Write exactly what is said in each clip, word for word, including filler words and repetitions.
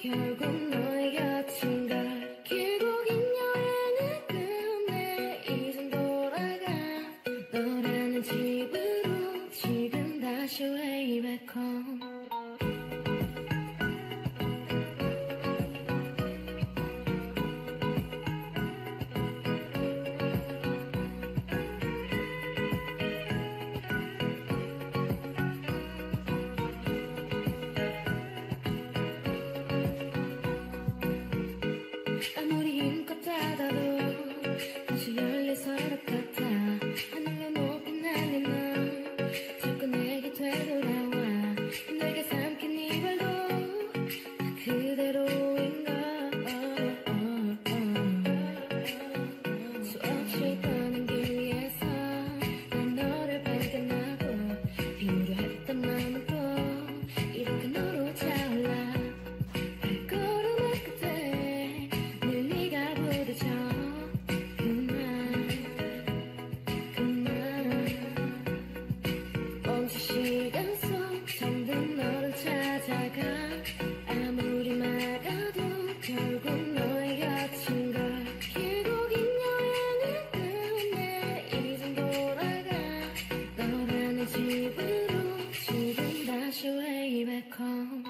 결국 너의 곁인 걸. 길고 긴 여행을 끝내 이젠 돌아가 너라는 집으로 지금 다시 way back home. 아무리 힘껏 닫아도 다시 열릴 서랍 같아. 하늘로 높이 날리는 자꾸 내게 되돌아와. 내게 삼킨 이 발도 다 그대로인가. 수없이 떠난 길 위에서 난 너를 발견하고 비우려 했던 마음은 또 이렇게 너로 차올라. 발걸음을 끝에 늘 네가 부딪혀. 그만 그만 멈춘 시간 속 잠든 너를 찾아가. 아무리 막아도 결국 너의 곁인 걸. 길고 긴 여행을 끝내 이젠 돌아가 너라는 집으로 지금 다시 way back home.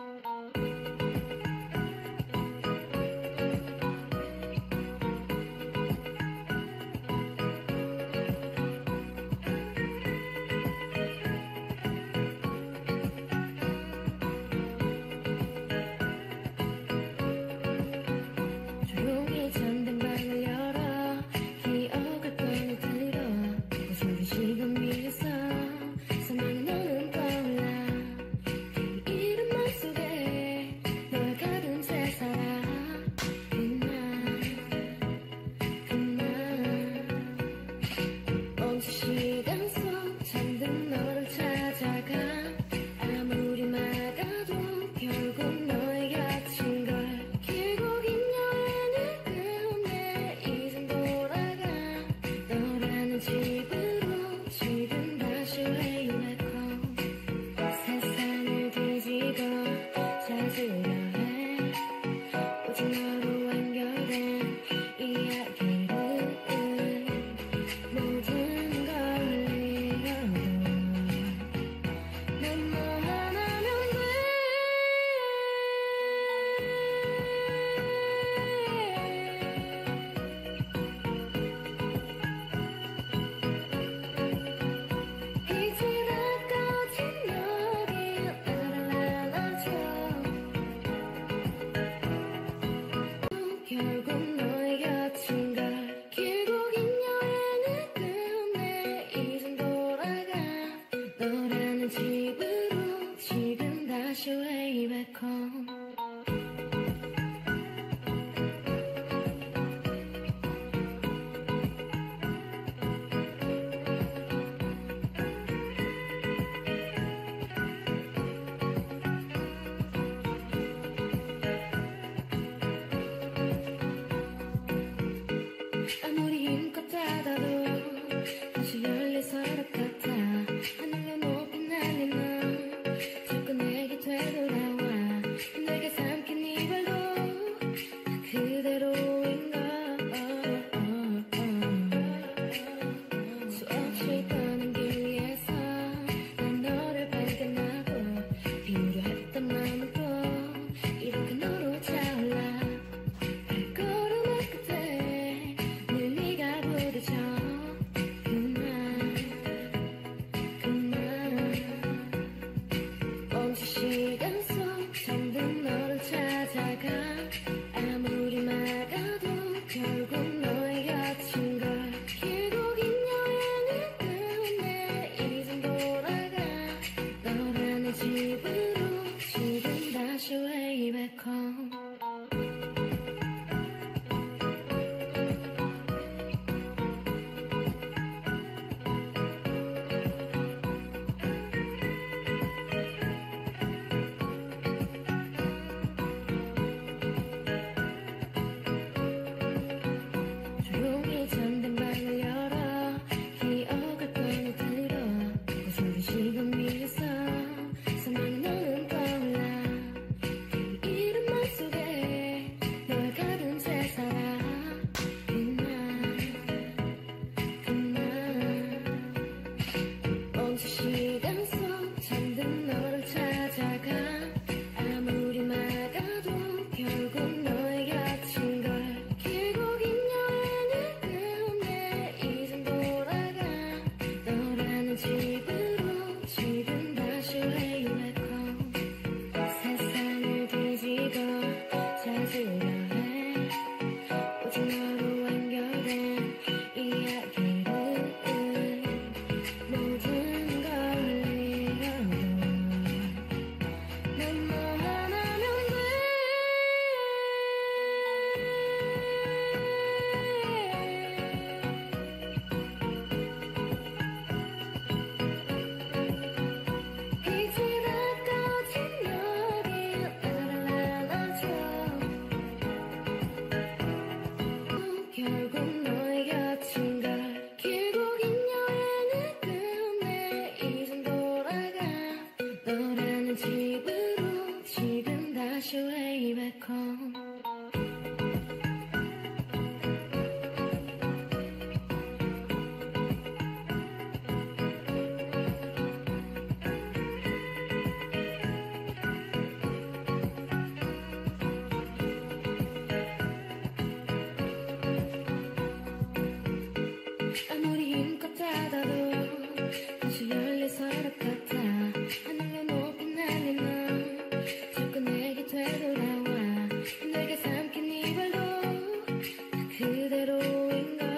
조용히 잠든 방을 열어 기억을 꺼내 들어. 웃음이 시간 위에서 사망의 너는 떠올라. 그 이름만 속에 널 가둔 채 살아. 그만 그만 멈춘 시간 속 잠든 너를 찾아가. 아무리 막아도 결국 너의 곁인 걸. 길고 긴 여행을 끝내 이젠 돌아가 너라는 집으로 지금 다시 way back home. 세상을 뒤집어 찾으려 해. 오직 너로 연결된 이야기를 모든 걸 잃어도 넌 너 하나면 돼. 이제 가까워진 너를 날 안아줘. 결국 너의 곁인 걸. 길고 긴 여행을 끝내 이젠 돌아가 너라는 집으로 지금 다시 way back home. 아무리 힘껏 닫아도 다시 열릴 서랍 같아. 하늘로 높이 날리는 자꾸 내게 되돌아와. 내게 삼킨 이 발도 다 그대로인가. 수없이 떠난 길 위에서 난 너를 발견하고 비우려 했던 마음은 또 이렇게 너로 차올라. 발걸음을 끝에 늘 네가 부딪혀. 그만 그만 멈춘 시간 속 잠든 너를 찾아가. 아무리 막아도 결국 너의 곁인 걸. 길고 긴 여행을 끝내 이젠 돌아가 너라는 집으로 지금 다시 way back home. 조용히 잠든 방을 열어 기억을 꺼내 들어. 웃음이 시간 위에서 사망의 너는 떠올라. 그 이름만 속에 back home. 아무리 힘껏 닫아도 다시 열릴 서랍 같아. 하늘로 높이 날리면 자꾸 내게 되돌아와. 내가 삼킨 이 발도 다 그대로인가.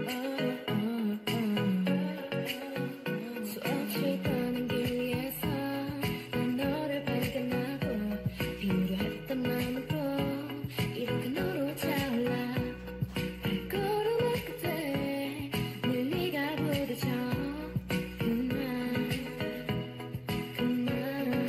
수없이 떠난 길 위에서 난 너를 발견하고 비우려 했던 마음은 또 이렇게 너로 차올라. 발걸음의 끝에 늘 네가 부딪혀. 그만 그만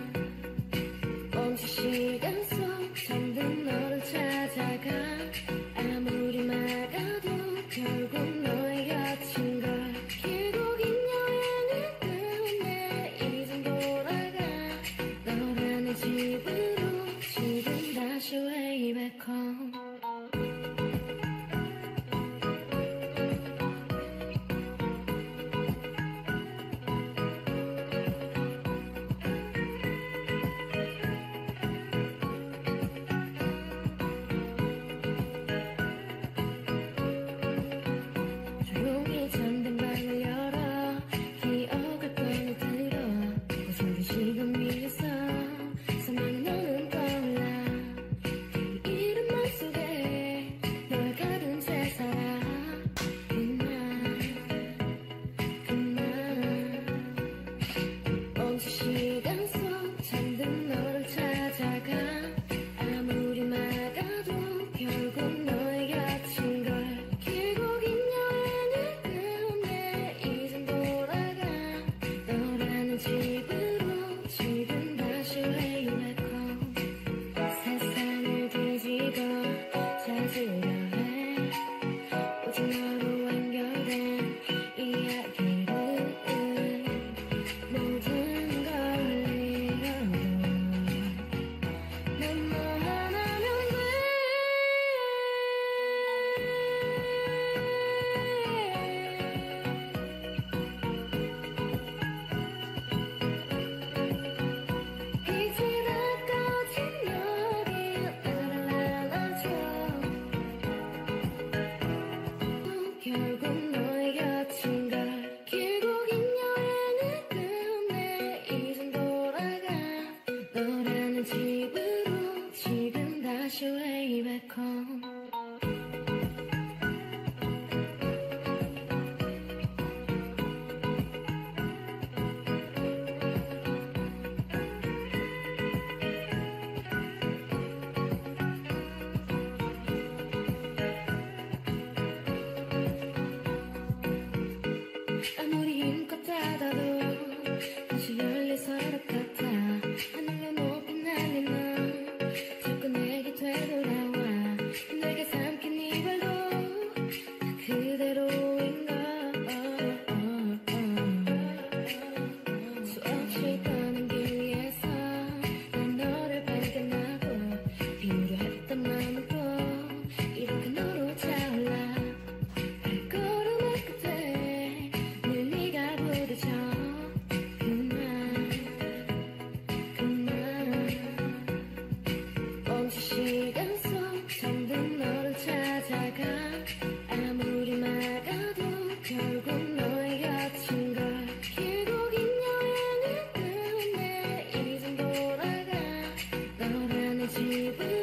멈춘 시간 속 잠든 너를 찾아가. 아무리 막아도 결국 너의 곁인걸. 길고 긴 여행을 끝내 이젠 돌아가. 너라는 집으로 지금 다시 way back home. 조용히 잠든 방을 열어 기억을 꺼내 들어. 고소한 시간 위에서 사망의 너는 떠올라. 그 이름만 속에 널 가둔 채 살아. 그만 그만 멈춘 시간 속 잠든 너를 찾아가. 아무리 막아도 결국 너의 곁인걸. 길고 긴 여행을 끝내 이젠 돌아가. 너라는 집으로 지금 다시 way back home. 세상을 뒤집어 찾으려 해. 오직 너로 완결된 이야기를. 모든 걸 잃어도 난 너만 하면 돼. 이제 다 꺼진 여기 나를 안아줘. 결국 너의 곁인걸. 길고 긴 여행을 끝내 이젠 돌아가. 너라는 집으로 지금 다시 way back home. 아무리 힘껏 닫아도 다시 열릴 서랍 같아. 하늘로 높이 날리면 자꾸 내게 되돌아와. 내가 삼킨 이 발도 다 그대로인가. 수없이 떠난 길 위에서 난 너를 발견하고 비우려 했던 마음은 또 이렇게 너로 차올라. 발걸음의 끝에 늘 네가 부딪혀. 그만 그만 멈춘 시간 속 잠든 너를 찾아가. 아무리 막아도 결국 너의 곁인걸. 길고 긴 여행을 끝내 이젠 돌아가. 너라는 집으로